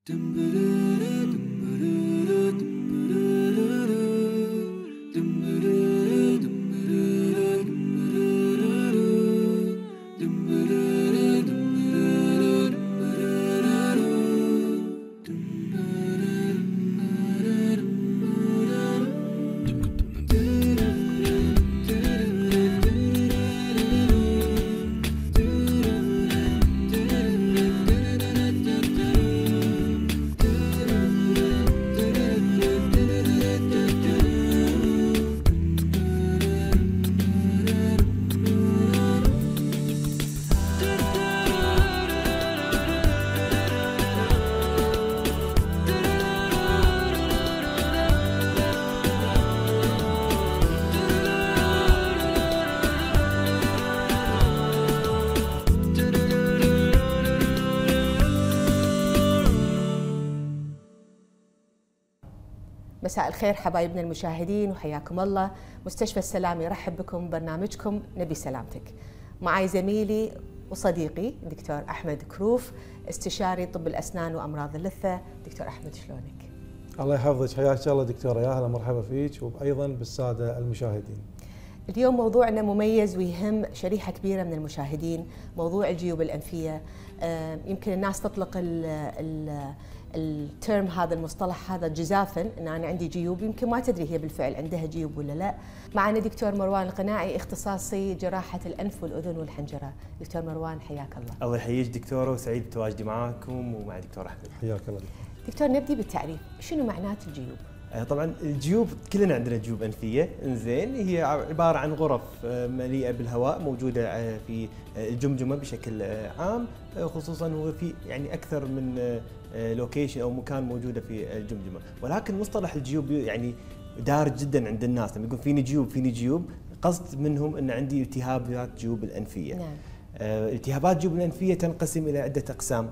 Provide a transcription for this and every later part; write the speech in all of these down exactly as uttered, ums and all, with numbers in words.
مساء الخير حبايبنا المشاهدين وحياكم الله. مستشفى السلام يرحب بكم برنامجكم نبي سلامتك. معي زميلي وصديقي دكتور أحمد كروف، استشاري طب الأسنان وأمراض اللثة. دكتور أحمد شلونك؟ الله يحفظك، حياك الله دكتورة، يا هلا مرحبا فيك وأيضا بالسادة المشاهدين. اليوم موضوعنا مميز ويهم شريحة كبيرة من المشاهدين، موضوع الجيوب الأنفية. يمكن الناس تطلق ال ال الترم هذا، المصطلح هذا جزافا، ان انا عندي جيوب، يمكن ما تدري هي بالفعل عندها جيوب ولا لا. معنا دكتور مروان القناعي، اختصاصي جراحة الأنف والأذن والحنجرة. دكتور مروان حياك الله. الله يحييك دكتورة، وسعيد بتواجدي معكم ومع دكتور أحمد. حياك الله. دكتور نبدي بالتعريف، شنو معنات الجيوب؟ طبعا الجيوب كلنا عندنا جيوب أنفية، انزين هي عبارة عن غرف مليئة بالهواء موجودة في الجمجمة بشكل عام، خصوصا هو في يعني أكثر من لوكيشن أو مكان موجودة في الجمجمة، ولكن مصطلح الجيوب يعني دارج جدا عند الناس. لما يقول فيني جيوب فيني جيوب قصد منهم أن عندي التهابات جيوب الأنفية. نعم. التهابات الجيوب الأنفية تنقسم إلى عدة أقسام.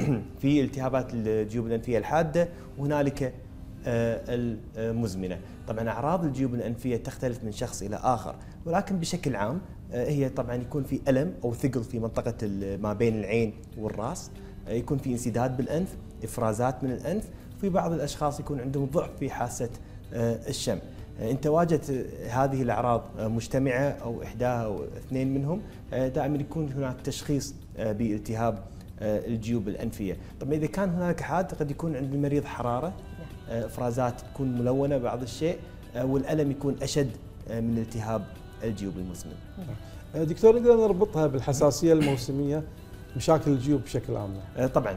في التهابات الجيوب الأنفية الحادة، وهنالك المزمنة. طبعا أعراض الجيوب الأنفية تختلف من شخص إلى آخر، ولكن بشكل عام هي طبعا يكون في ألم أو ثقل في منطقة ما بين العين والرأس، يكون في انسداد بالأنف، إفرازات من الأنف، في بعض الأشخاص يكون عندهم ضعف في حاسة الشم. إن تواجدت هذه الأعراض مجتمعة أو إحداها أو اثنين منهم، دائما يكون هناك تشخيص بالتهاب الجيوب الأنفية. طبعا إذا كان هناك حاد قد يكون عند المريض حرارة، إفرازات تكون ملونة بعض الشيء، والألم يكون أشد من التهاب الجيوب المزمن. دكتور، نقدر نربطها بالحساسية الموسمية، مشاكل الجيوب بشكل عام؟ طبعا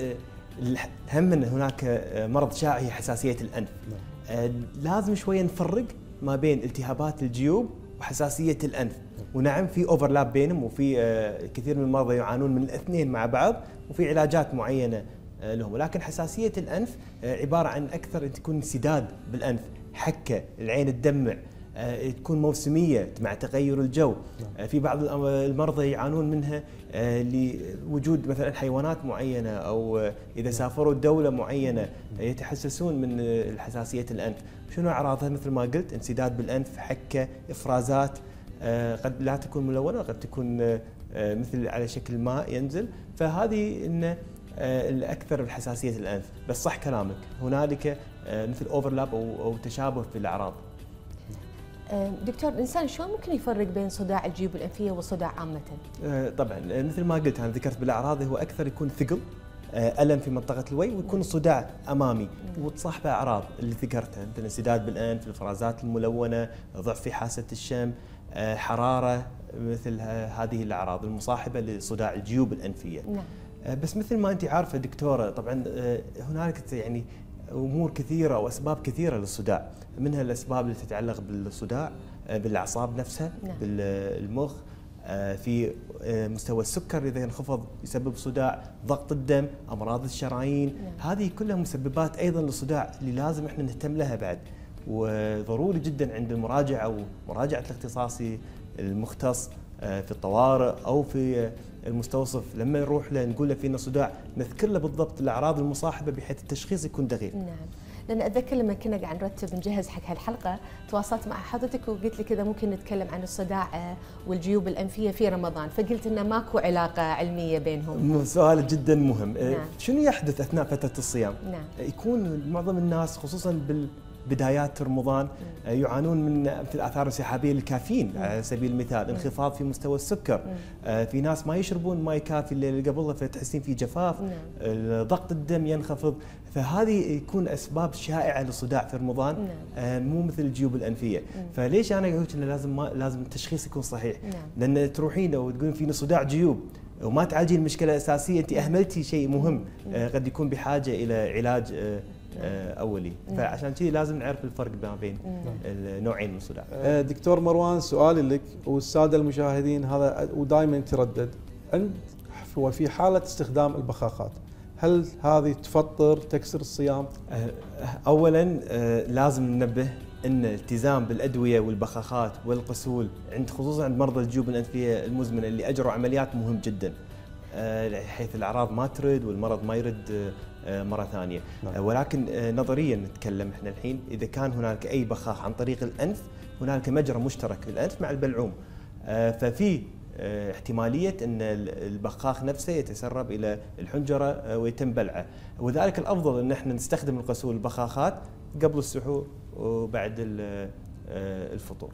هم أن هناك مرض شائع هي حساسية الأنف. لازم شوية نفرق ما بين التهابات الجيوب وحساسية الأنف. ونعم في اوفرلاب بينهم، وفي كثير من المرضى يعانون من الاثنين مع بعض، وفي علاجات معينة لهم. ولكن حساسية الأنف عبارة عن أكثر تكون انسداد بالأنف، حكة، العين تدمع، تكون موسمية مع تغير الجو. في بعض المرضى يعانون منها لوجود مثلا حيوانات معينة، أو إذا سافروا دولة معينة يتحسسون من حساسية الأنف. شنو أعراضها؟ مثل ما قلت، انسداد بالأنف، حكة، إفرازات، قد لا تكون ملونة، قد تكون مثل على شكل ماء ينزل. فهذه إن الأكثر الحساسية الأنف. بس صح كلامك، هنالك مثل اوفرلاب أو تشابه في الأعراض. دكتور، الإنسان شلون ممكن يفرق بين صداع الجيوب الأنفية والصداع عامة؟ طبعا مثل ما قلت، أنا ذكرت بالأعراض، هو أكثر يكون ثقل، ألم في منطقة الوي، ويكون الصداع أمامي وتصاحبه أعراض اللي ذكرتها، مثل انسداد بالأنف، الإفرازات الملونة، ضعف في حاسة الشم، حرارة، مثل هذه الأعراض المصاحبة لصداع الجيوب الأنفية. نعم. بس مثل ما أنت عارفة دكتورة، طبعا هنالك يعني أمور كثيرة وأسباب كثيرة للصداع، منها الأسباب اللي تتعلق بالصداع بالأعصاب نفسها. نعم. بالمخ، في مستوى السكر إذا انخفض يسبب صداع، ضغط الدم، أمراض الشرايين. نعم. هذه كلها مسببات أيضا للصداع اللي لازم احنا نهتم لها بعد، وضروري جدا عند المراجعة أو مراجعة الاختصاصي المختص في الطوارئ أو في المستوصف، لما نروح له نقول له فينا صداع، نذكر له بالضبط الأعراض المصاحبة بحيث التشخيص يكون دقيق. نعم. لان اتذكر لما كنا قاعد نرتب نجهز حق هالحلقه تواصلت مع حضرتك وقلت لي كذا ممكن نتكلم عن الصداع والجيوب الانفيه في رمضان، فقلت انه ماكو علاقه علميه بينهم. سؤال جدا مهم. نعم. شنو يحدث اثناء فتره الصيام؟ نعم. يكون معظم الناس خصوصا بال بدايات رمضان يعانون من في الاثار الانسحابيه للكافيين على سبيل المثال، انخفاض في مستوى السكر، في ناس ما يشربون ماء كافي الليل اللي قبله فتحسين في جفاف، ضغط الدم ينخفض، فهذه يكون اسباب شائعه للصداع في رمضان مو مثل الجيوب الانفيه. فليش انا اقول انه لازم ما لازم التشخيص يكون صحيح؟ لان تروحين لو تقولين فيني صداع جيوب وما تعالجين المشكله الاساسيه انت اهملتي شيء مهم قد يكون بحاجه الى علاج اولي، فعشان كذي لازم نعرف الفرق ما بين النوعين من الصداع. دكتور مروان سؤالي لك والساده المشاهدين هذا ودائما يتردد، عند وفي حاله استخدام البخاخات هل هذه تفطر تكسر الصيام؟ اولا لازم ننبه ان الالتزام بالادويه والبخاخات والغسول عند خصوصا عند مرضى الجيوب الانفيه المزمنه اللي اجروا عمليات مهم جدا، حيث الاعراض ما ترد والمرض ما يرد مره ثانيه. نعم. ولكن نظريا نتكلم احنا الحين اذا كان هناك اي بخاخ عن طريق الانف هناك مجرى مشترك للانف مع البلعوم، ففي احتماليه ان البخاخ نفسه يتسرب الى الحنجره ويتم بلعه، وذلك الافضل ان احنا نستخدم الغسول البخاخات قبل السحور وبعد الفطور.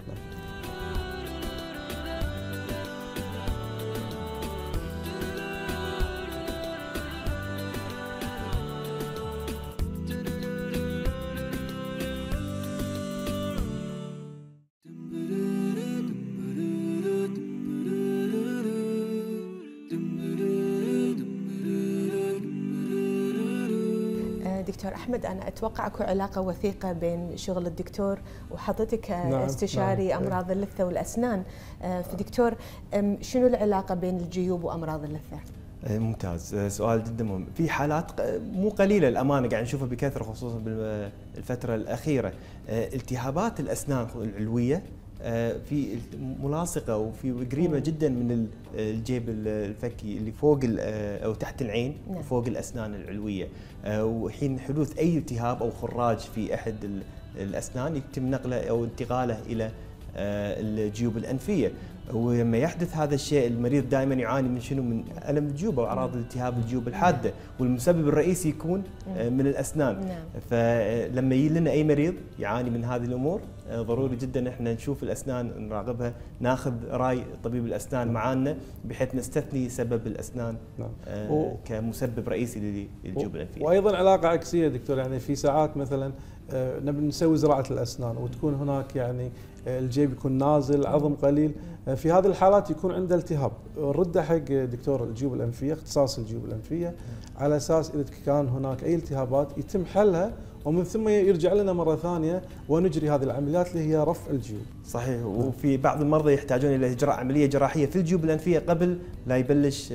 دكتور أحمد، أنا أتوقع أكو علاقة وثيقة بين شغل الدكتور وحضرتك نعم. استشاري نعم. أمراض اللثة والأسنان. فدكتور شنو العلاقة بين الجيوب وأمراض اللثة؟ ممتاز، سؤال جدا مهم. في حالات مو قليله الامانه قاعد نشوفها بكثره خصوصا بالفتره الاخيره، التهابات الاسنان العلويه في ملاصقه وفي قريبه جدا من الجيب الفكي اللي فوق او تحت العين وفوق الاسنان العلويه، وحين حدوث اي التهاب او خراج في احد الاسنان يتم نقله او انتقاله الى الجيوب الانفيه. ولما يحدث هذا الشيء المريض دائما يعاني من شنو؟ من الم الجيوب او اعراض التهاب الجيوب الحاده، والمسبب الرئيسي يكون من الاسنان. فلما يجي لنا اي مريض يعاني من هذه الامور ضروري جدا احنا نشوف الاسنان نراقبها، ناخذ راي طبيب الاسنان معانا بحيث نستثني سبب الاسنان آه كمسبب رئيسي للجيوب الانفيه. وايضا علاقه عكسيه دكتور، يعني في ساعات مثلا نبي نسوي زراعه الاسنان وتكون هناك يعني الجيب يكون نازل عظم قليل، في هذه الحالات يكون عنده التهاب، نرده حق دكتور الجيوب الانفيه اختصاص الجيوب الانفيه على اساس اذا كان هناك اي التهابات يتم حلها ومن ثم يرجع لنا مره ثانيه ونجري هذه العمليات اللي هي رفع الجيوب. صحيح، وفي بعض المرضى يحتاجون الى اجراء عمليه جراحيه في الجيوب الانفيه قبل لا يبلش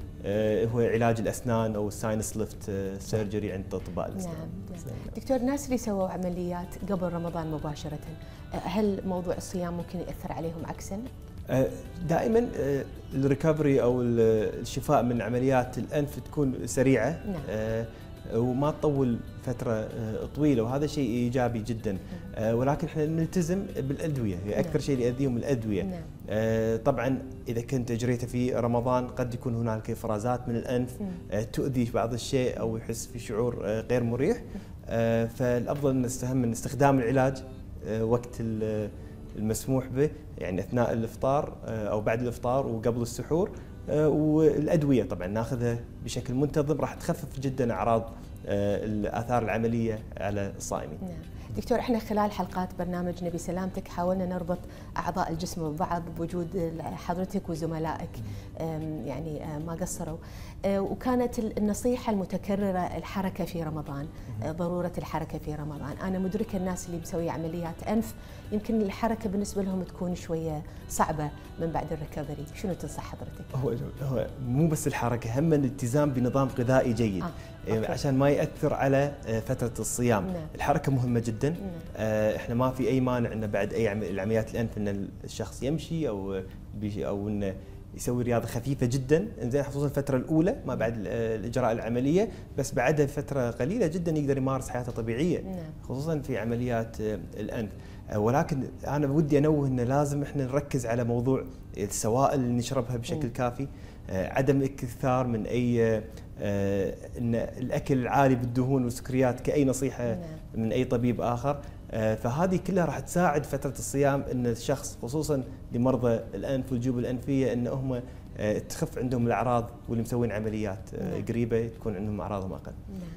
هو علاج الاسنان او الساينس ليفت سيرجري عند اطباء الاسنان. نعم. نعم. دكتور، الناس اللي سووا عمليات قبل رمضان مباشره هل موضوع الصيام ممكن ياثر عليهم عكسا؟ دائما الريكفري او الشفاء من عمليات الانف تكون سريعه. نعم. وما تطول فتره طويله، وهذا شيء ايجابي جدا. ولكن احنا نلتزم بالادويه، هي اكثر شيء يؤذيهم الادويه. نعم. طبعا اذا كنت اجريته في رمضان قد يكون هناك افرازات من الانف تؤذي بعض الشيء او يحس في شعور غير مريح، فالافضل ان نستهم من استخدام العلاج وقت المسموح به، يعني اثناء الافطار او بعد الافطار وقبل السحور، والادويه طبعا ناخذها بشكل منتظم راح تخفف جدا اعراض الاثار العمليه على الصائمين. نعم. دكتور، احنا خلال حلقات برنامج نبي سلامتك حاولنا نربط اعضاء الجسم ببعض بوجود حضرتك وزملائك يعني ما قصروا، وكانت النصيحه المتكرره الحركه في رمضان، ضروره الحركه في رمضان. انا مدركه الناس اللي مسويه عمليات انف يمكن الحركه بالنسبه لهم تكون شويه صعبه من بعد الريكفري، شنو تنصح حضرتك؟ هو هو مو بس الحركه، هم الالتزام بنظام غذائي جيد. آه. عشان ما ياثر على فتره الصيام. نعم. الحركه مهمه جدا. نعم. احنا ما في اي مانع ان بعد اي العمليات الانف ان الشخص يمشي او او انه يسوي رياضه خفيفه جدا، انزين خصوصا الفتره الاولى ما بعد الاجراء العمليه، بس بعدها فتره قليله جدا يقدر يمارس حياته طبيعيه خصوصا في عمليات الانف. ولكن انا ودي انوه انه لازم احنا نركز على موضوع السوائل اللي نشربها بشكل كافي، عدم الاكثار من اي ان الاكل العالي بالدهون والسكريات كاي نصيحه من اي طبيب اخر. فهذه كلها راح تساعد فتره الصيام ان الشخص خصوصا لمرضى الانف والجيوب الانفيه ان هم تخف عندهم الاعراض واللي مسوين عمليات قريبه تكون عندهم اعراضهم اقل.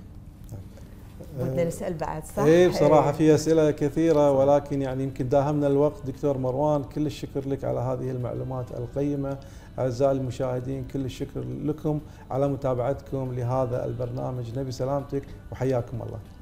بدنا نسال بعد صح؟ اي بصراحه في اسئله كثيره ولكن يعني يمكن داهمنا الوقت. دكتور مروان كل الشكر لك على هذه المعلومات القيمه. اعزائي المشاهدين كل الشكر لكم على متابعتكم لهذا البرنامج. نبي سلامتك وحياكم الله.